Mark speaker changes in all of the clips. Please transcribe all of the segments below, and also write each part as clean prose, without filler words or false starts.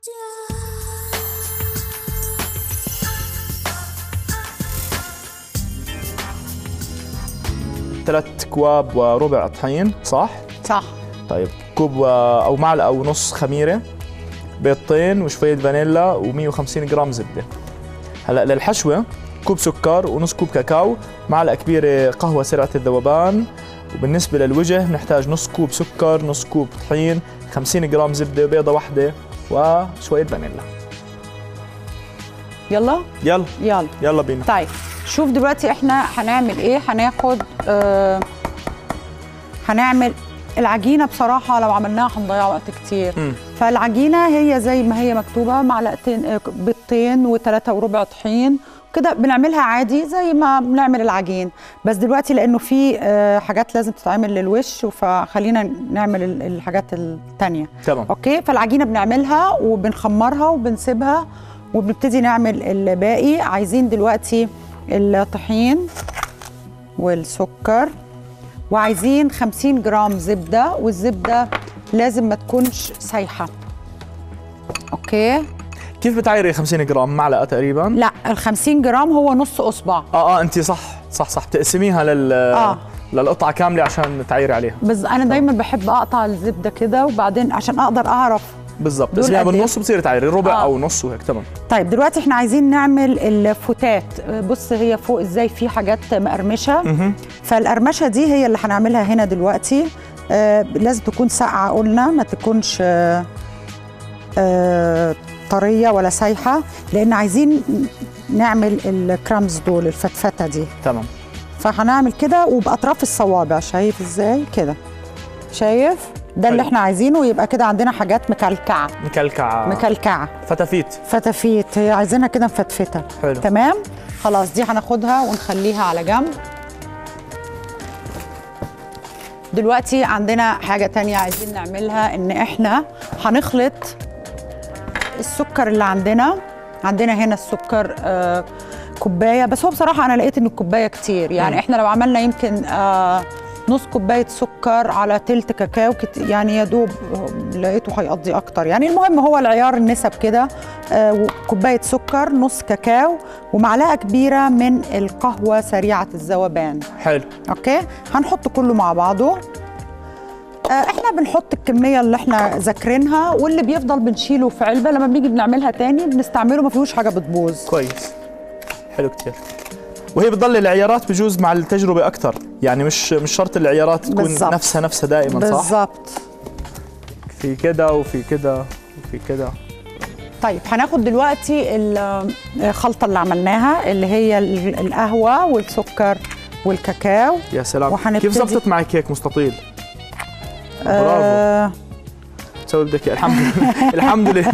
Speaker 1: 3 كواب وربع طحين، صح؟
Speaker 2: صح.
Speaker 1: طيب كوب او معلقه ونص خميره، بيضتين وشويه فانيلا و150 جرام زبده. هلا للحشوه كوب سكر ونص كوب كاكاو، معلقه كبيره قهوه سريعه الذوبان، وبالنسبه للوجه نحتاج نص كوب سكر، نص كوب طحين، 50 جرام زبده، بيضه واحده وشويه فانيلا.
Speaker 2: يلا
Speaker 1: يلا
Speaker 2: يلا
Speaker 1: يلا بينا.
Speaker 2: طيب شوف دلوقتي احنا هنعمل ايه. هناخد هنعمل العجينه. بصراحه لو عملناها هنضيع وقت كتير. فالعجينه هي زي ما هي مكتوبه، معلقتين بيضتين و3 وربع طحين كده، بنعملها عادي زي ما بنعمل العجين. بس دلوقتي لانه في حاجات لازم تتعمل للوش، فخلينا نعمل الحاجات التانية.
Speaker 1: تمام.
Speaker 2: اوكي. فالعجينه بنعملها وبنخمرها وبنسيبها وبنبتدي نعمل الباقي. عايزين دلوقتي الطحين والسكر، وعايزين 50 جرام زبدة، والزبدة لازم ما تكونش سايحة. اوكي.
Speaker 1: كيف بتعيري 50 جرام؟ معلقة تقريبا؟
Speaker 2: لا، ال 50 جرام هو نص اصبع.
Speaker 1: انت صح بتقسميها للقطعة كاملة عشان تعيري عليها.
Speaker 2: بس انا دايما بحب اقطع الزبدة كده، وبعدين عشان اقدر اعرف
Speaker 1: بالضبط تقسميها بالنص وبتصير تعيري ربع او نص وهيك. تمام. طيب
Speaker 2: دلوقتي احنا عايزين نعمل الفتات. بص هي فوق ازاي في حاجات مقرمشه. فالقرمشه دي هي اللي هنعملها هنا دلوقتي. لازم تكون ساقعه، قلنا ما تكونش طريه ولا سايحه، لان عايزين نعمل الكرامز دول، الفتفته دي.
Speaker 1: تمام.
Speaker 2: فهنعمل كده وباطراف الصوابع. شايف ازاي كده؟ شايف ده اللي احنا عايزينه. يبقى كده عندنا حاجات مكلكعه فتافيت. هي عايزينها كده مفتفته.
Speaker 1: حلو.
Speaker 2: تمام. خلاص دي هناخدها ونخليها على جنب. دلوقتي عندنا حاجه تانية عايزين نعملها، ان احنا هنخلط السكر اللي عندنا هنا السكر كوبايه. بس هو بصراحه انا لقيت ان الكوبايه كتير، يعني احنا لو عملنا يمكن نص كوبايه سكر على تلت كاكاو يعني يا دوب لقيته هيقضي اكتر. يعني المهم هو العيار النسب كده. كوبايه سكر، نص كاكاو، ومعلقه كبيره من القهوه سريعه الذوبان.
Speaker 1: حلو.
Speaker 2: اوكي. هنحط كله مع بعضه. احنا بنحط الكميه اللي احنا ذاكرينها، واللي بيفضل بنشيله في علبه لما بنيجي بنعملها تاني بنستعمله، ما فيهوش حاجه بتبوظ.
Speaker 1: كويس. حلو كتير. وهي بتضل العيارات بجوز مع التجربه اكثر، يعني مش شرط العيارات تكون بالزبط. نفسها دائما. صح
Speaker 2: بالظبط.
Speaker 1: في كده وفي كده وفي كده.
Speaker 2: طيب هناخد دلوقتي الخلطه اللي عملناها، اللي هي القهوه والسكر والكاكاو.
Speaker 1: يا سلام. كيف زبطت معك هيك مستطيل؟ برافو. تسوي اللي بدك اياه. الحمد لله.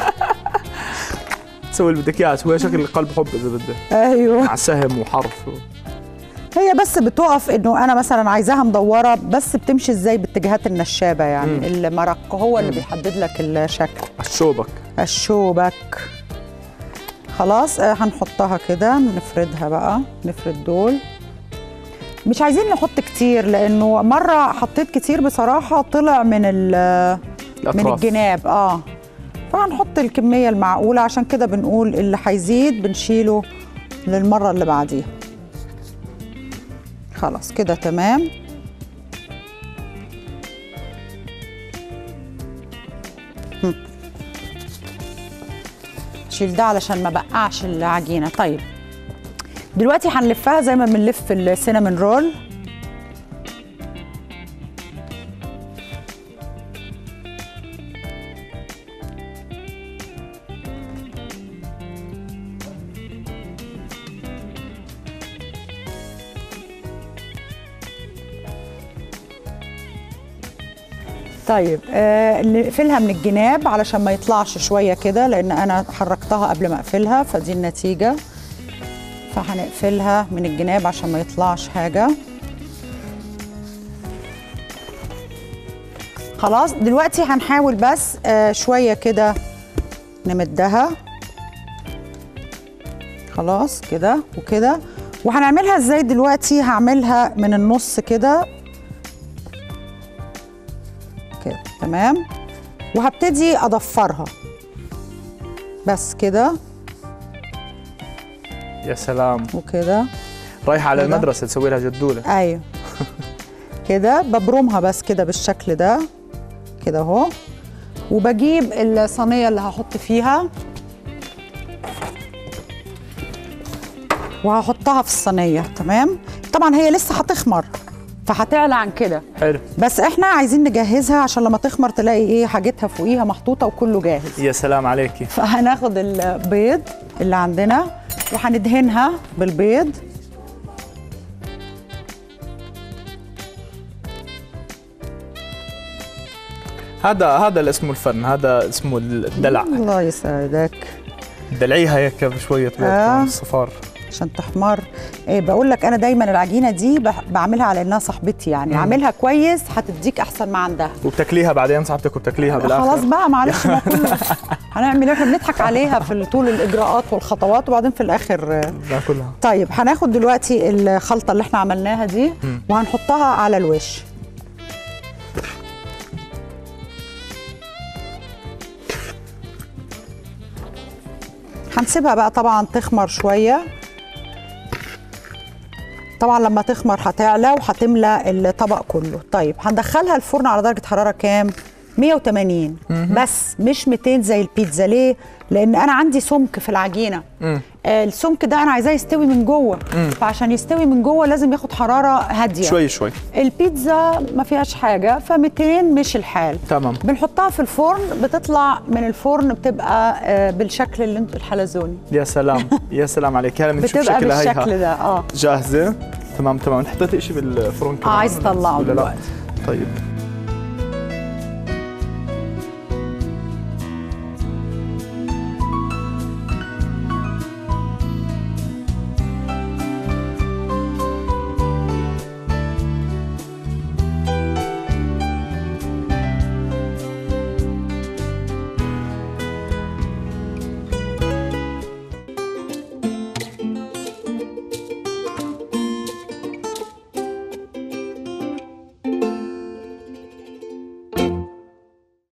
Speaker 1: تسوي اللي بدك اياه. تسويها شكل القلب حب اذا بدك.
Speaker 2: ايوه.
Speaker 1: مع سهم وحرف.
Speaker 2: هي بس بتقف انه انا مثلا عايزاها مدوره، بس بتمشي ازاي باتجاهات النشابه، يعني المرق هو اللي بيحدد لك الشكل. الشوبك. خلاص هنحطها كده، نفردها بقى، نفرد دول. مش عايزين نحط كتير، لانه مره حطيت كتير بصراحه طلع من الجناب. فهنحط الكميه المعقوله، عشان كده بنقول اللي هيزيد بنشيله للمره اللي بعديها. خلاص كده تمام. شيل ده علشان ما بقعش العجينه. طيب دلوقتي هنلفها زي ما بنلف السينامون رول. طيب نقفلها من الجناب علشان ما يطلعش شويه كده، لان انا حركتها قبل ما اقفلها، فدي النتيجه. فهنقفلها من الجناب عشان ما يطلعش حاجه. خلاص دلوقتي هنحاول بس شويه كده نمدها. خلاص كده وكده. وهنعملها ازاي دلوقتي؟ هعملها من النص كده كده. تمام. وهبتدي اضفرها. بس كده
Speaker 1: يا سلام،
Speaker 2: وكده.
Speaker 1: رايحه على
Speaker 2: كده.
Speaker 1: المدرسه تسوي لها جدوله.
Speaker 2: ايوه كده ببرمها بس كده بالشكل ده كده اهو. وبجيب الصينيه اللي هحط فيها وهحطها في الصينيه. تمام. طبعا هي لسه هتخمر فهتعلى عن كده.
Speaker 1: حلو.
Speaker 2: بس احنا عايزين نجهزها عشان لما تخمر تلاقي ايه حاجتها فوقيها محطوطه وكله جاهز.
Speaker 1: يا سلام عليكي.
Speaker 2: فهناخد البيض اللي عندنا وهندهنها بالبيض.
Speaker 1: هذا اللي اسمه الفن، هذا اسمه الدلع.
Speaker 2: الله يسعدك.
Speaker 1: دلعيها هيك بشويه بيض الصفار
Speaker 2: عشان تحمر. إيه بقول لك انا دايما العجينه دي بعملها على انها صاحبتي يعني. اعملها كويس هتديك احسن ما عندها.
Speaker 1: وبتاكليها بعدين صاحبتك وبتاكليها بالاخر.
Speaker 2: خلاص بقى معلش ما كله هنعمل ايه؟ احنا بنضحك عليها في طول الاجراءات والخطوات وبعدين في الاخر
Speaker 1: ناكلها.
Speaker 2: طيب هناخد دلوقتي الخلطه اللي احنا عملناها دي وهنحطها على الوش. هنسيبها بقى طبعا تخمر شويه. طبعا لما تخمر هتعلى وهتملى الطبق كله. طيب هندخلها الفرن على درجه حراره كام؟ 180 بس مش 200 زي البيتزا. ليه؟ لان انا عندي سمك في العجينه. السمك ده انا عايزاه يستوي من جوه. فعشان يستوي من جوه لازم ياخد حراره هاديه
Speaker 1: شوي شوي.
Speaker 2: البيتزا ما فيهاش حاجه ف200 مش الحال.
Speaker 1: تمام.
Speaker 2: بنحطها في الفرن بتطلع من الفرن بتبقى بالشكل اللي انتوا الحلزوني.
Speaker 1: يا سلام يا سلام عليك. هلا بنشوف
Speaker 2: بتبقى
Speaker 1: شكلها هيها
Speaker 2: بالشكل ده.
Speaker 1: جاهزه. تمام. حطيتي شيء بالفرن كمان؟
Speaker 2: عايز اطلعه دلوقتي.
Speaker 1: طيب